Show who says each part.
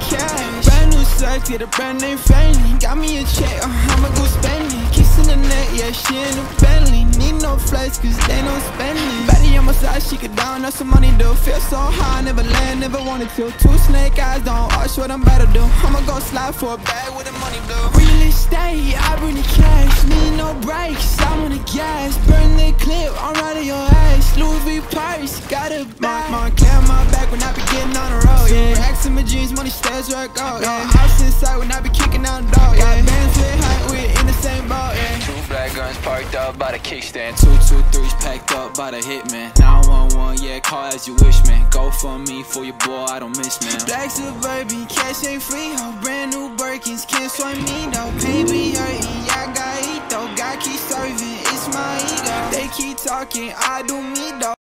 Speaker 1: cash. Brand new sex, get a brand name family. Got me a check, I'ma go spend it. Kissing the neck, yeah, she in a Bentley. Need no flex, cause they no spending. Betty on my side, she could down up some money, do. Feel so high, never land, never wanted to. Two snake eyes, don't watch what I'm about to do. I'ma go slide for a bag with the money blue. Real estate, I bring the cash. Need no brakes, I'm on the gas. Burn the clip, I'm riding your ass. Louis V purse, got a bag. Montclair my back when I be getting on the road, yeah. Racks in my jeans, money stays where I go, yeah. House inside when I be kicking down the door, yeah. Bands with height, we in the same boat, yeah.
Speaker 2: Two black guns parked up by the kickstand. 223s packed up by the hitman. 911, yeah, call as you wish, man. Go for me, for your boy, I don't miss, man.
Speaker 1: Black Suburban, cash ain't free, ho. Brand new Birkins, can't swipe me, though. Pain be hurting, yeah, I got eat, though. God keep serving, it's my ego. They keep talking, I do me, though.